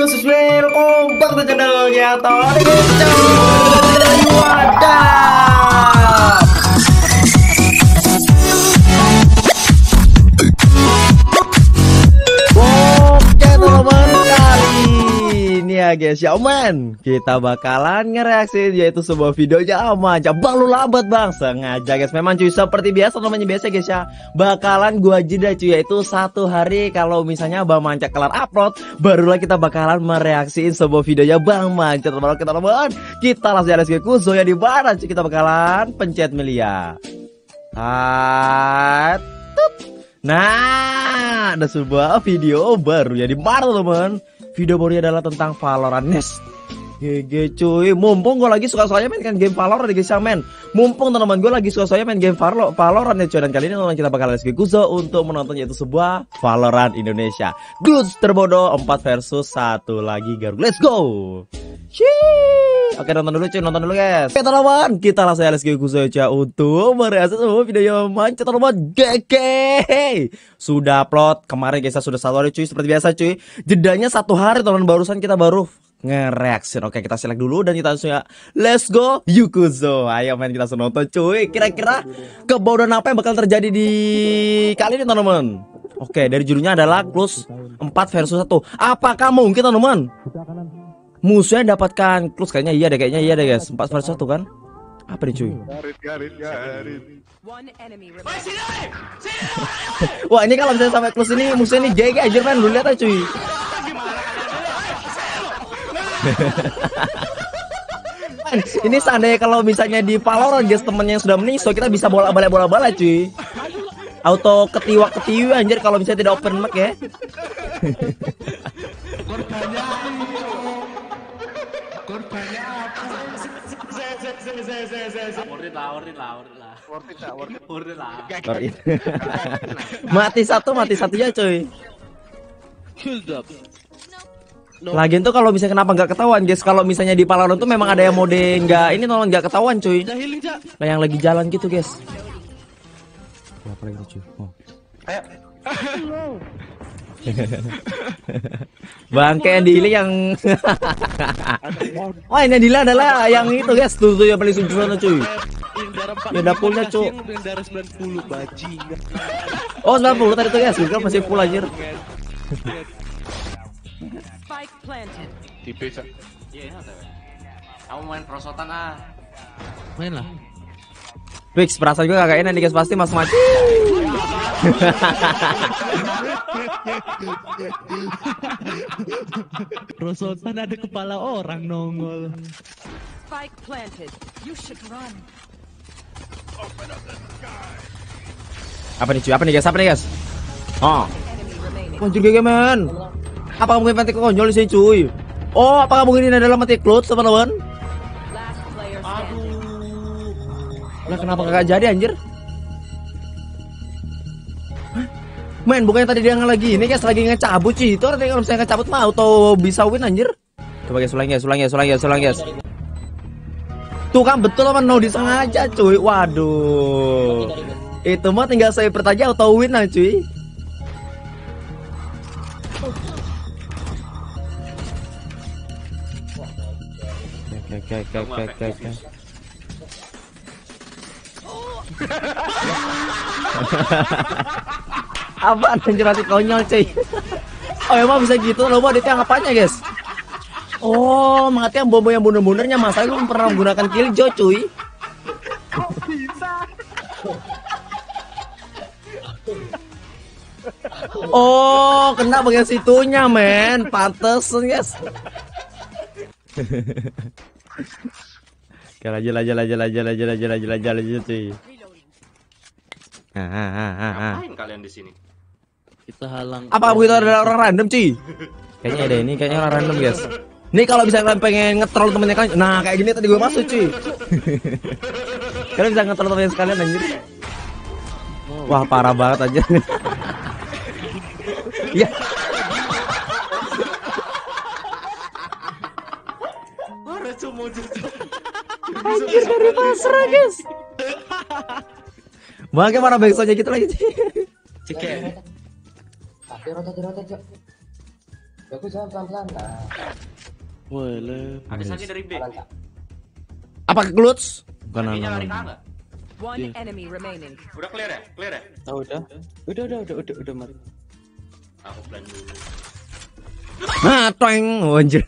guys, welcome back to channelnya Tony Coy. Wadah. Oke teman-teman, kali ini ya guys ya man, kita bakalan ngereaksi yaitu sebuah videonya aja. Bang lu lambat bang, sengaja guys. Memang cuy seperti biasa namanya biasa guys ya. Bakalan gua jeda cuy, yaitu satu hari kalau misalnya Bang Manca kelar upload, barulah kita bakalan mereaksiin sebuah videonya Bang Manca. Teman-teman, kita langsung ada ke Zoya di mana cuy. Kita bakalan pencet Melia. Nah, ada sebuah video baru ya di mana teman? Video barunya adalah tentang Valorant Nest. GG cuy, mumpung gue lagi suka-sukanya main kan game Valorant ya guys ya men. Mumpung teman-teman gue lagi suka-sukanya main game Valorant ya cuy. Dan kali ini teman-teman kita bakal let's go untuk menonton yaitu sebuah Valorant Indonesia. Dudes terbodoh 4 versus 1 lagi Garuk. Let's go. Shhh. Oke nonton dulu cuy, nonton dulu guys. Oke teman-teman, kita langsung let's go aja untuk mereaksi sebuah video Manca teman-teman. GG. Sudah upload kemarin guys, sudah 1 hari cuy seperti biasa cuy. Jedanya 1 hari teman, barusan kita baru ngereaksi. Oke kita select dulu dan kita langsung ya let's go Yukuzo. Ayo main kita langsung nonton cuy. Kira-kira kebodohan apa yang bakal terjadi di kali ini teman-teman? Oke dari judulnya adalah close 4 versus 1. Apakah mungkin teman-teman musuhnya dapatkan close? Kayaknya iya deh guys. 4 versus 1 kan? Apa nih cuy? Wah ini kalau misalnya sampai close ini musuhnya ini GG aja men. Lu lihat aja cuy. Ini seandainya kalau misalnya di Valorant guys temennya yang sudah menang, so kita bisa bola-balik cuy. Auto ketiwa-ketiwi anjir kalau misalnya tidak open mic ya. Korbannya apa? Mati satu ya cuy. Lagian tuh kalau misalnya kenapa nggak ketahuan guys, kalau misalnya di Valorant tuh memang ada yang mode nggak ini nolong nggak ketahuan cuy. Nah yang lagi jalan gitu guys. Apa lagi cuy? Oh. Bangke Andila yang wah ini Andila adalah yang itu guys, tuh yang paling sempurna cuy. Ya dapurnya cuy. Oh 90 tadi tuh guys, juga masih full anjir. Tipe cak. Kamu main prosotan ah. Main lah. Fix perasaan gue kagak enak nih guys, pasti mas mati. Prosotan ada kepala orang nongol. Spike planted. You should run. Apa nih cuy? Apa nih guys? Oh. Anjir GG men. Apakah mungkin mati konyol di sini cuy? Oh, apakah mungkin ini adalah mati close teman-teman? Lah kenapa kagak jadi anjir? Hah? Men, bukannya tadi dia lagi ini guys, lagi ngecabut cuy. Itu artinya kalau misalnya ngecabut mah auto bisa win anjir. Coba guys, ulang guys. Tuh kan betul teman, no disengaja cuy. Waduh. Itu mah tinggal saya pertanya auto win lah cuy. Oke. Apaan anjir mati konyol cuy. Oh emang bisa gitu loh, dia ngapainnya guys? Oh mati yang bom yang bunuh-bunuhnya, masalah gue pernah menggunakan killjoy cuy. Oh kena bagian situnya men, pantes guys. Oke lanjut cuy. Ngapain kalian di sini? Kita halang. Apa begitu ada orang random cuy? Kayaknya ada ini, kayaknya orang random guys. Nih kalau bisa kalian pengen nge-troll temennya kalian, nah kayak gini tadi gue masuk cuy. Kalian bisa nge-troll temennya sekalian anjir. Wah parah banget aja. Ya. Anjir dari pasrah guys. Bagaimana backsoundnya gitu lagi sih? Cek. Rotate. Aku jalan pelan-pelan. Nah, Boleh. Ada lagi dari B. kanan tak. Apa kluts? Bukan Ini lari anak. kagak? One Yeah. enemy remaining. Udah clear ya? Clear ya? Oh, udah mari. Aku plan dulu. Nah, toeng, oh, anjir.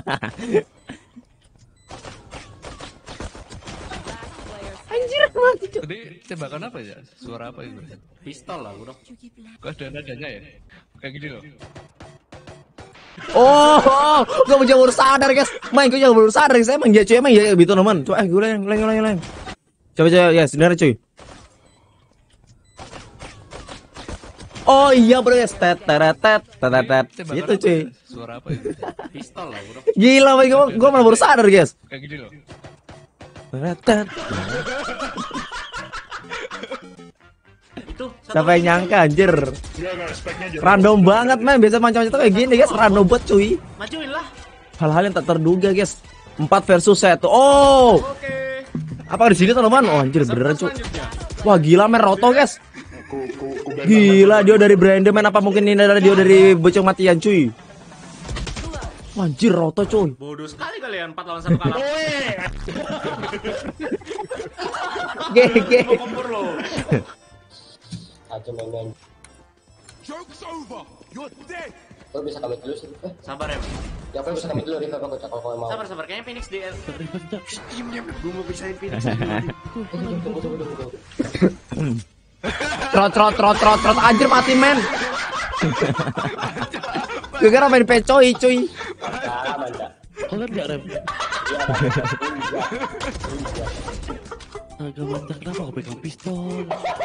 Anjir, mati Cuk. Tadi tembakan apa ya? Suara apa itu? Pistol lah udah. Kok ada nadanya ya? Kayak gini loh. Oh, gak mau jauh sadar guys. Main gue jauh sadar guys. Emang ya cuy, emang ya gitu teman. Coba gue lain. Coba ya, sebenarnya cuy. Oh iya bro guys, tet. Tembakan Itu apa cuy. ya? Suara apa itu? Pistol lah udah. Gila, main gue malah baru sadar guys. Kayak gini loh. Tet. Itu satu Siapa yang lagi. nyangka anjir. Random banget men, biasa macam-macam kayak gini guys, random banget cuy. Majuin lah. Hal-hal yang tak terduga guys. 4 versus 1. Oh, Oke. apa di sini teman-teman? Oh anjir beneran cuy. Selanjutnya. Wah gila men, Roto guys. Gila dia dari Brandon man, apa mungkin ini adalah dia dari bocong matian cuy. Anjir Roto cuy. Bodoh sekali kalian 4 lawan 1 kalah. GG. Gua kompor lo. Aja main-main. Lo bisa kami dulu sih. Sabar ya. Ya aku bisa kami dulu Riva aku cakal kalau mau. Sabar kayaknya Phoenix DL. Gua mau pisahin Phoenix. Trot anjir mati men. Gue kira main pecoy cuy. Salah manja. Kok kan gak rem? Agak mantap, kenapa aku pegang pistol?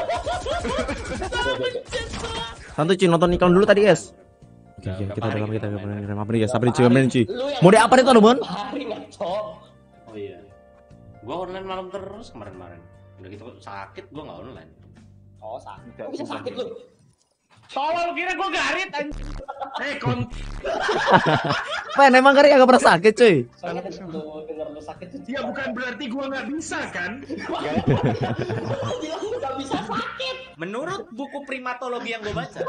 Santuy cuy, nonton iklan dulu tadi guys. Oke, kita dalam kita apa nih guys? Sabar cuy, main cuy. Mau di apa nih teman? Hari ngaco. Oh iya. Gua online malam terus kemarin-kemarin. Udah gitu sakit gua enggak online. Oh sakit. Kok bisa sakit lu? Tolong kira gua garit anjing. Kon. Men emang kari agak pernah sakit cuy. Soalnya lu denger lu sakit tuh. Ya bukan berarti gua nggak bisa kan? Bilang lu gak bisa sakit. Menurut buku primatologi yang gua baca.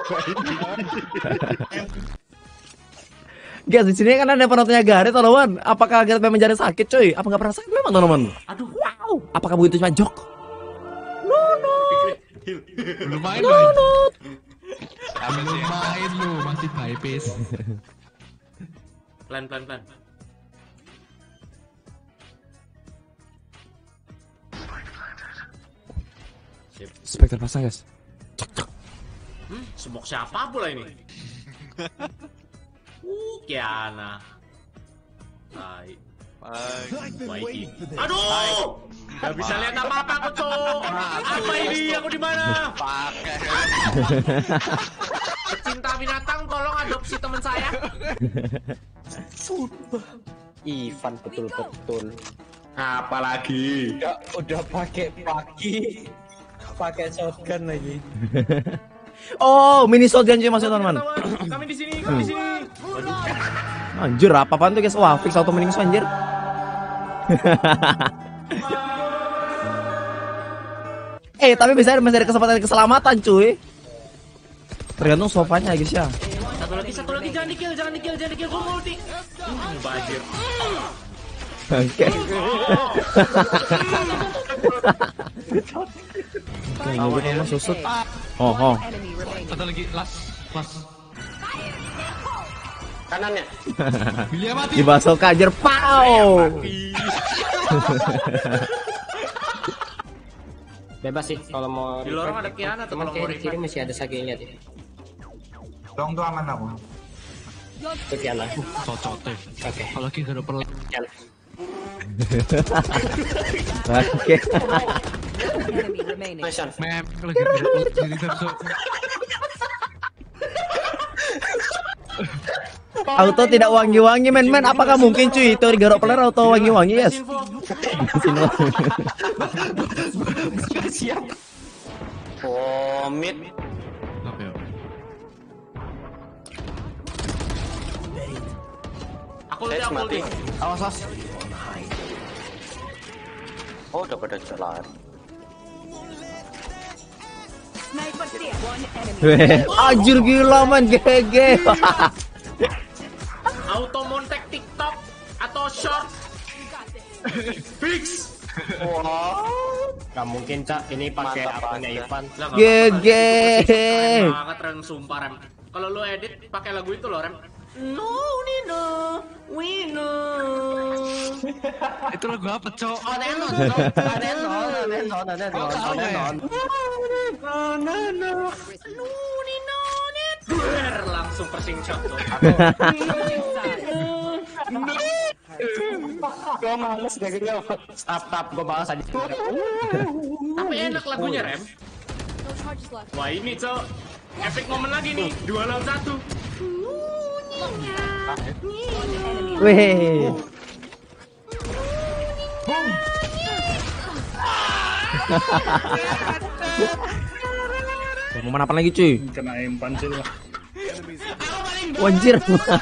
Guys, di sini kan ada penontonnya Garet teman-teman. Apakah Garet memang jadi sakit cuy? Apa nggak pernah sakit memang teman-teman? Aduh, Wow. Apakah begitu cuma jok? Belum main loh. Belum main lu, masih high pace. Plan. Sip. Spectre pasang guys. Semok siapa pula ini? Kiana. Hai. Waiki. Aduh! Gak bisa lihat apa-apa aku tuh. Apa ini? Aku di mana? Pecinta binatang, tolong adopsi teman saya. Ivan betul-betul. Apalagi? Udah pakai pakai shotgun lagi. Oh, mini shotgun cuy maksudnya teman-teman. Kami di sini. Anjir, apa-apaan tuh guys? Wah, fix auto mending anjir. Tapi bisa masih ada kesempatan keselamatan cuy. Tergantung sofanya guys ya. Satu lagi jangan di kill, gua mau ulti. Bajir. Oke. Oke, gue mau susut. Oh. Enemy remaining. Satu lagi, last. Kanannya. Iya mati. Dibasok kajer pau. Bebas sih kalau mau. Di lorong ada Kiana tuh Cuman kalau mau kayak di kiri revive. masih ada sagenya tuh. Dong tuh aman aku. Itu Kiana. Cocok deh. Oke. Kalau lagi gak ada perlu. Kiana. Oke. Enemy remaining. Nice one. Mem, lagi ada perlu. Jadi terus. Auto tidak wangi-wangi men. Apakah mungkin cuy itu garuk player auto wangi-wangi guys? Siap. Oh, mid. Oke. Aku ulti. Awas. Oh, udah pada jalan. Sniper here. One enemy. Anjir gila man, GG. auto montek TikTok atau short? Fix. Gak mungkin Cak, ini pakai akunnya Ivan. GG. Banget Rem, sumpah Rem. Kalau lu edit pakai lagu itu loh Rem. No, Nino, we know. Itu lagu apa, Cok? Anenon. Langsung persing shot tuh. Gue males deh gitu. Tap gue balas aja. Tapi enak lagunya Rem. Wah ini Cok, epic momen lagi nih, 2 lawan 1. Weh. Mau apa lagi cuy? Kena impan sih lah. Wajir.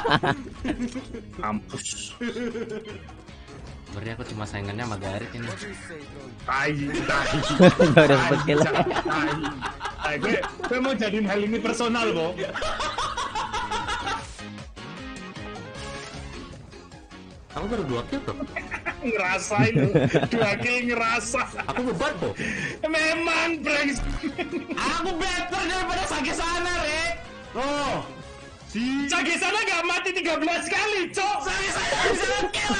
Kampus. Sebenarnya aku cuma saingannya sama Garit ini. Tai. Gak ada sempet kill. Gue mau jadiin hal ini personal, Bo. Kamu baru 2 kill tuh. Ngerasain lu. 2 kill ngerasa. Aku beban tuh. Memang, Brengs. Aku better daripada Sagesana, Rek. Oh. Sagesana gak mati 13 kali, Cok. Sagesana bisa kill.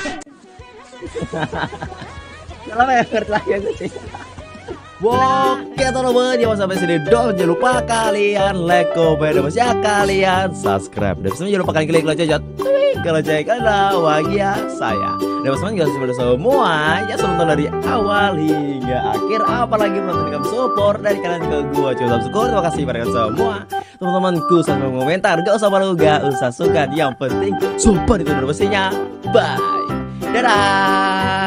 Kalau ya ngerti lagi aku sih. Oke teman-teman, jangan sampai sini dong. Jangan lupa kalian like, komen, dan ya kalian subscribe. Dan jangan lupa kalian klik lonceng kalau kalian bahagia saya. Dan teman-teman juga sudah semua ya nonton dari awal hingga akhir, apalagi menonton support dari kalian ke gua. Coba subscribe. Terima kasih pada kalian semua. Teman-temanku sampai komentar, gak usah malu, gak usah suka. Yang penting support itu udah pastinya. Bye. Dadah.